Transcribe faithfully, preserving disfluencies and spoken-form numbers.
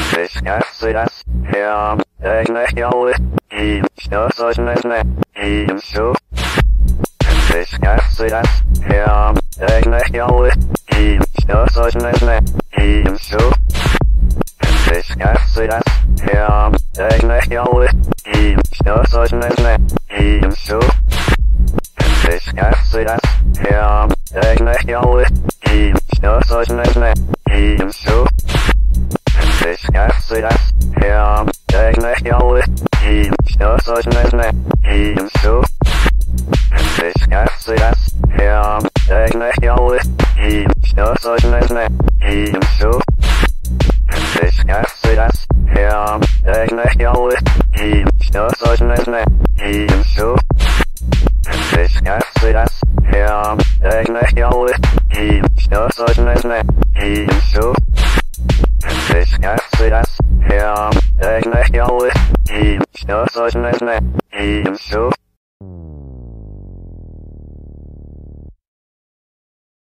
Es gab das Herr, eigentlich alle, ihm stößt nicht mehr, ihm so. Es gab das Herr, eigentlich alle, ihm stößt nicht mehr, ihm so. Es gab das Herr, eigentlich alle, ihm stößt nicht mehr, ihm so. Es gab das Herr, eigentlich alle, ihm stößt nicht mehr, ihm so. Es gab das Herr, eigentlich alle, ihm stößt nicht mehr, ihm so. Es gab das Herr, eigentlich alle, ihm stößt nicht mehr, ihm so. Es gab das Herr, eigentlich alle, ihm stößt nicht mehr, ihm so. Es gab das Herr, eigentlich alle, ihm stößt nicht mehr, ihm so. Es gab das Herr, eigentlich alle, ihm stößt nicht mehr, ihm so.